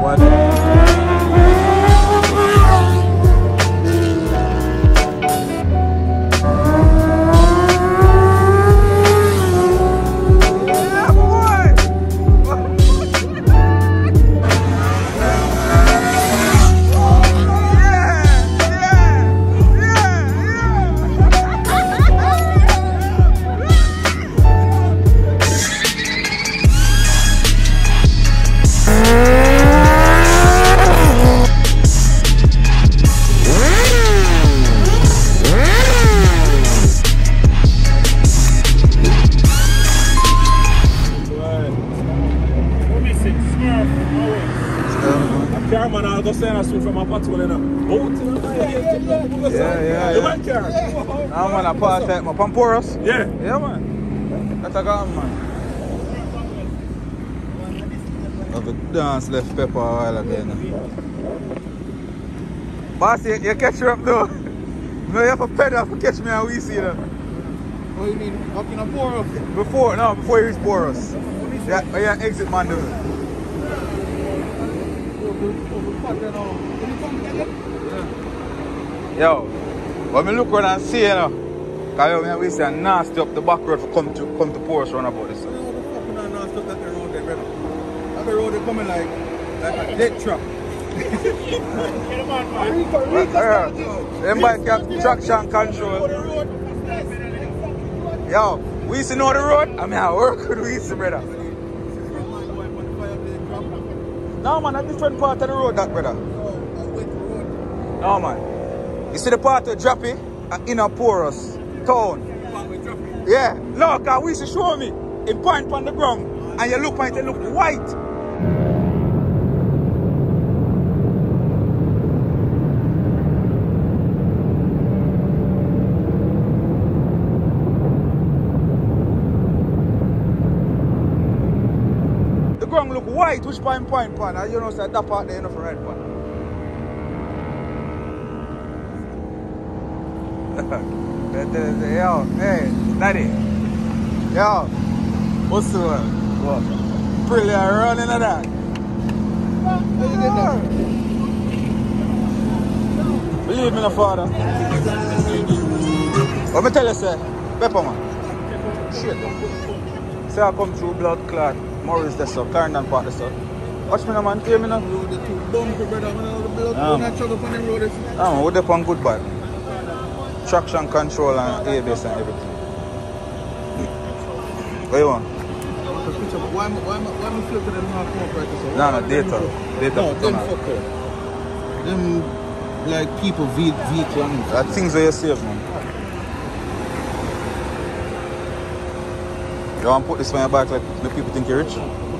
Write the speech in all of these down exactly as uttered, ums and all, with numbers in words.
Pamporos? Yeah. Yeah, man. That's a gun, man. Have a dance left pepper a while again. Boss, you, you catch her up though. No, you have a pedal to catch me and we see that. What do you mean? Up in a Poros? Before, no, before you reach Poros. Yeah, yeah, exit man, dude. Yo, when me look around and see, you know. Because we say nasty up the back road for come to come to Porsche run about this. I don't know what the fuck not nasty up that road there, brother. That road they coming like like a dead truck. Them bike have traction control. Yo, we used to know the road. I mean I work with we used to, brother. No man, a different part of the road that, brother. No man. You see the part of Drappy in a Poros town. Yeah, no, because we used to show me in point on the ground and you look at it, look white. The ground look white, which point point point, and you know, so that part there, you know, for red one. Yo, hey, Daddy. Yo, what's the word? What? Pretty running at that. How you get that? Believe me, no father. What me tell you, say? Pepper, man. Shit. Say I come through blood clot. Morris, that's so. Clarendon Park, that's so. Watch me, no, man. Hear me, no? The two bumpy, brother. When the blood going and chug up on the road. Ah, man, we're up on good bike. Traction control and A B S and everything. What do you want? Why am I flip to them half more prices? No, no, data. Data. No, them fucker. Them like people V vehicle and that things that you save, man. You want to put this on your back like the people think you're rich?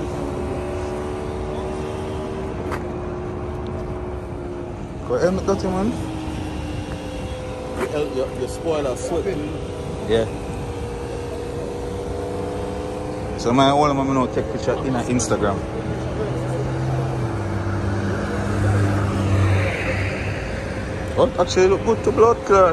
Go helmet dirty, man. Your, your, your spoiler sweating. Yeah. So my all of them now take picture in Instagram. Oh, actually look good to blood clot.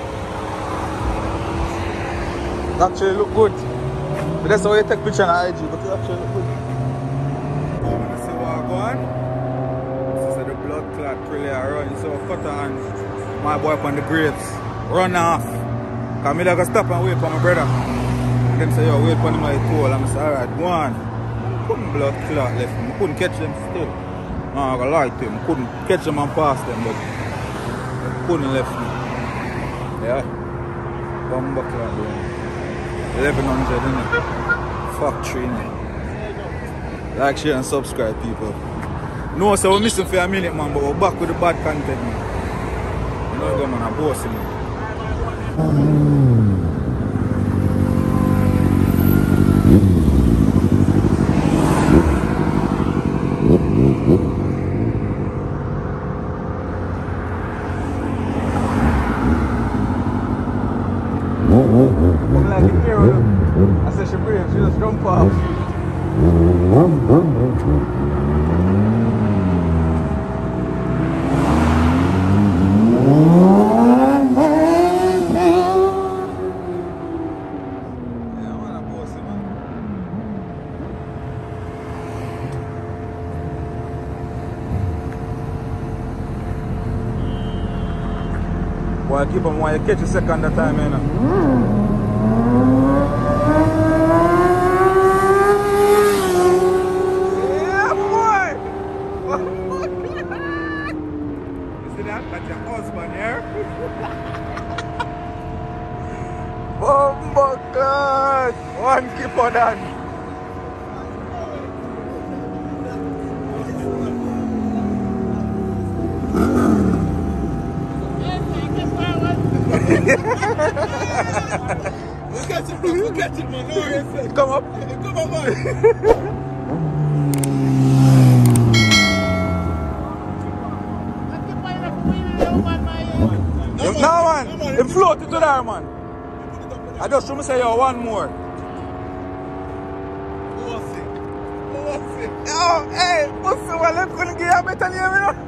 Actually look good. But that's how you take picture on I G, but it actually look good. You see what I go on? This is the blood clot really around. So cut on my boy up on the grapes. Run off. Cause me like to stop and wait for my brother. And them say, yo, wait for him like cool. I'm say, alright, go on. Couldn't blood clot left him. I couldn't catch them still. No, I'm gonna lie to him. I couldn't catch them and pass them, but I couldn't left him. Yeah. Bomba clot doing eleven hundred, innit? Factory, innit? Like, share and subscribe, people. No, so we're missing for a minute, man, but we're back with the bad content, man. You know, go, man, I'm bossing, man. I'm like a hero. I said she brave, she just jump off. Boy, keep on while you catch a second that time, you know. Yeah, boy! You see that? That's your husband here. Bumbo God! One keep on that. Look at it, man. Look at it, man. No, yes, Come up. come on, man. No, man. It floated to there, man. I just want to say, yo, one more. Oh, hey, what's the one? Let's go and get a better name, you know?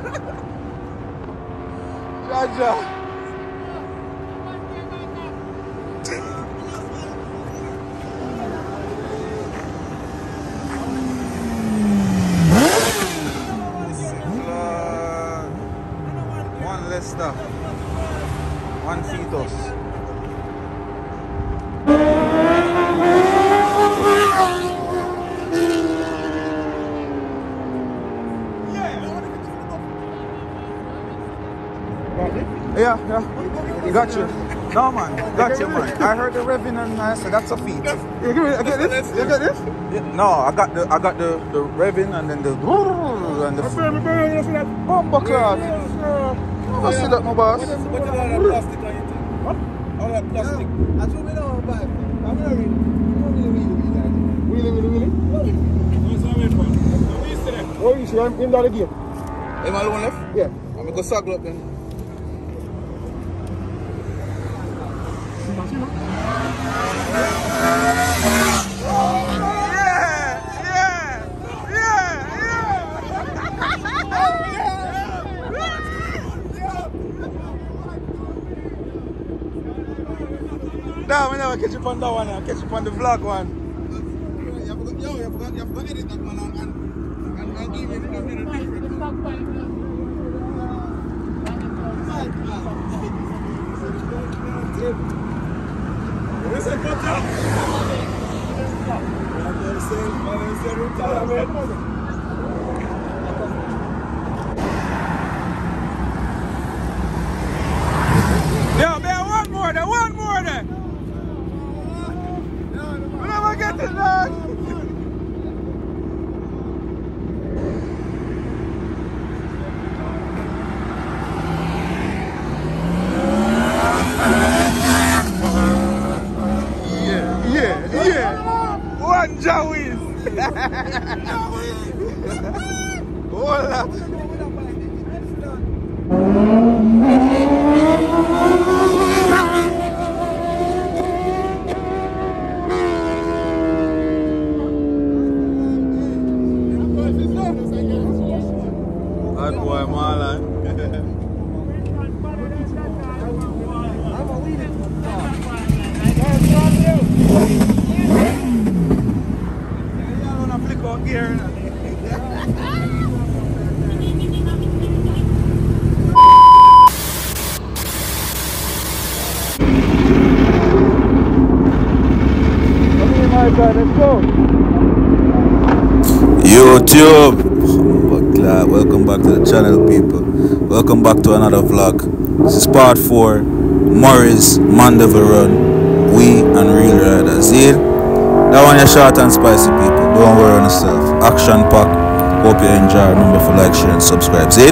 Jaja. One Leicester, one fetus. Yeah, yeah. Got you. No, man. Got you, man. I heard the revving and I said that's a feat. You give me, I get this? You get this? Yeah, no, I got the I got the the revving and then the and the bumper clock. I see that, my boss. What is all that plastic on your thing? What? All that plastic. I told me no, but I'm not really. Really, really, really? Where's that way from? Where you see that? Oh, you see, I'm in that again. Am I the one left? Yeah. I'm gonna go circle up then. No, we never catch you on that one, I'll catch you on the vlog one. You forgot, yo, you forgot, you forgot edit that one and, and, and, and give it a little different. Where's that cut out? Yeah, man, one more there, one more there. We never get it, dog. Yeah, yeah, yeah. One Jowies. Hola. That boy Marlon. I'm flick out gear. Let's go. YouTube, welcome back to the channel, people. Welcome back to another vlog. This is part four. Morris Mandeville Run. We and Real Riders. See it? That one is short and spicy, people. Don't worry on yourself. Action pack. Hope you enjoy. Remember to like, share, and subscribe. See it?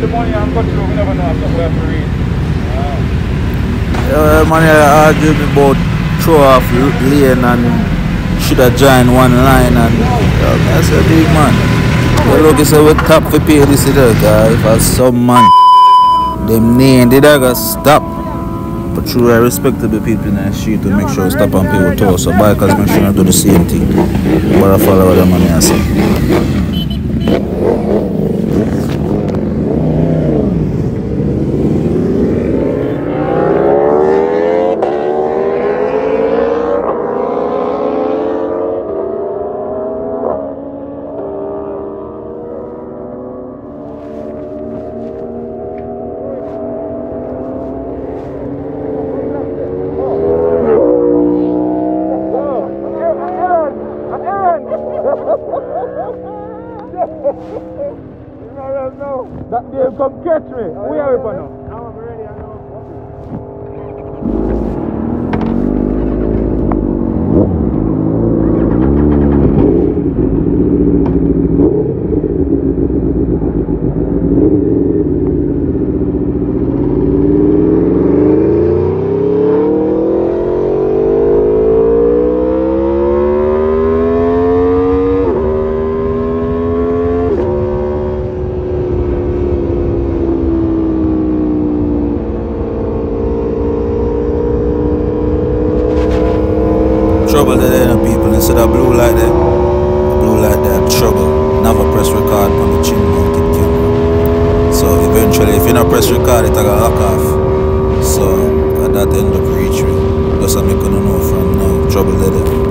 the money and go through, we never know if we have to read. Yeah, man, I argued about throw off lane and should have joined one line and yeah, that's a big man. You look, it's we top for pay this guy. If I some man, them name did I got stop. But through I respectable people in the street to make sure stop and people talk. So bikers make sure not do the same thing. But I follow what the money I say. That Dave come catch me. We are for now. Now I'm ready. I know. Trouble there, you people. Instead of blue light there, blue light there, trouble. Never press record on the chin mounted camera. So eventually, if you not press record, it's gonna lock off. So at that end up reach me. Just to make you know from now, trouble there.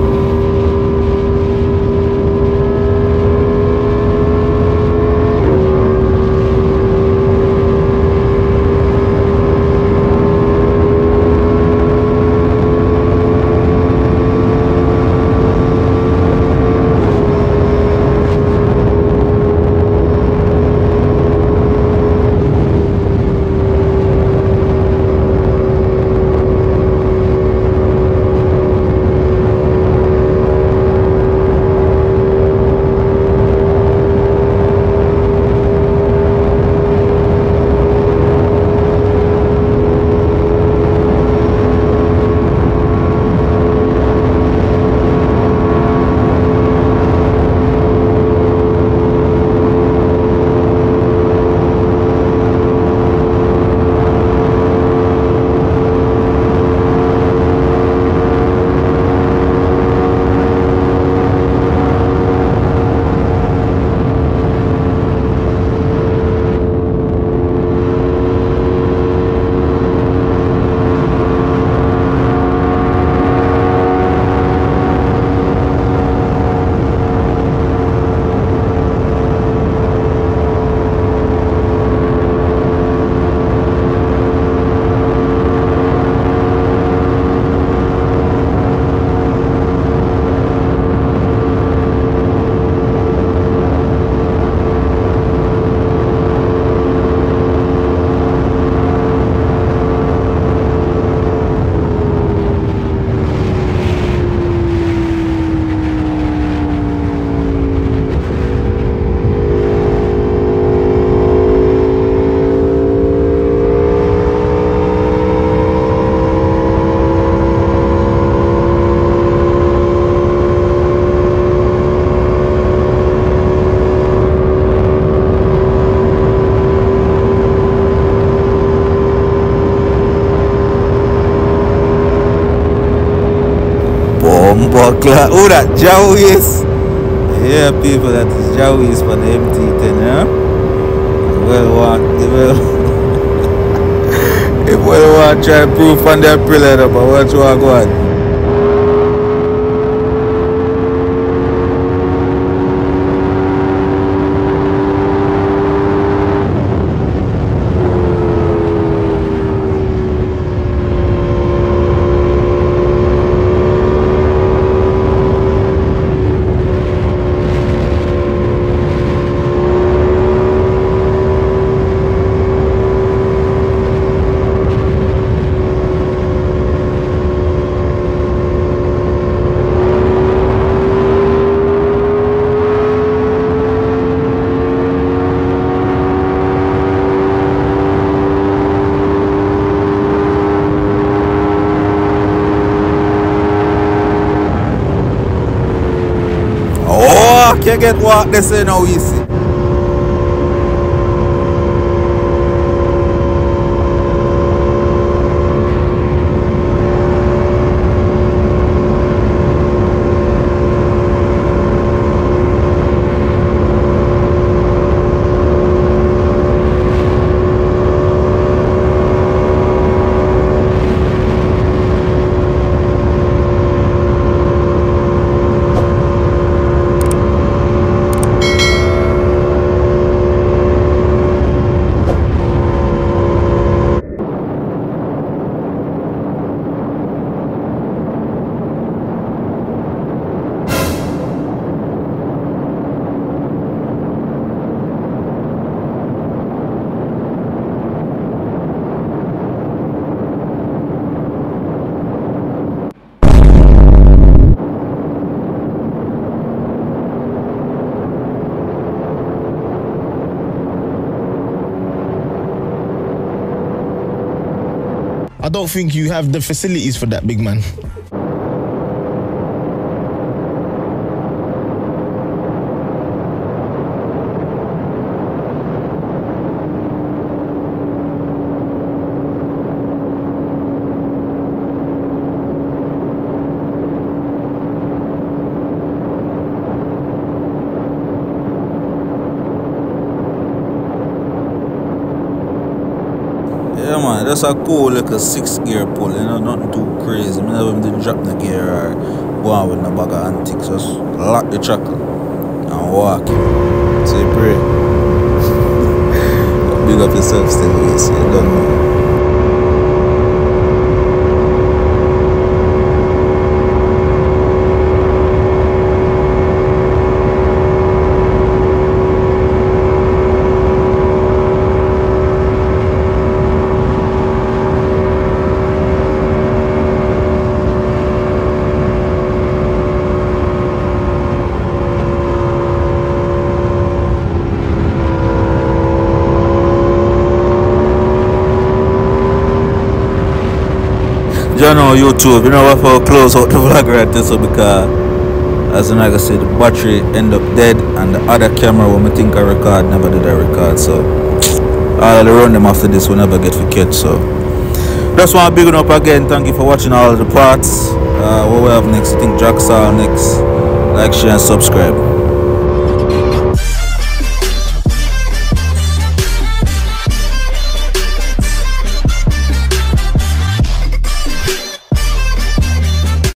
Buckler. Oh, that Jowies. Yeah, people, that is Jowies for the M T ten, yeah? Well, what? They will. If we want to try and prove on their pillar, but what you want to go on? you get what they say now easy. I don't think you have the facilities for that, big man. Yeah man, that's a cool like a six gear pull, you know, nothing too crazy. I never even drop the gear or go on with a bag of antiques. Just lock the chuckle and walk. So you pray. Big up yourself still, you see, you don't know. You know YouTube, you know what, for close out the vlog right there, so because as like I said, the battery end up dead and the other camera when I think I record never did I record, so all the run them after this will never get for catch. So just want to big up again, thank you for watching all of the parts. Uh, what we have next, I think Jacksaw next. Like, share and subscribe.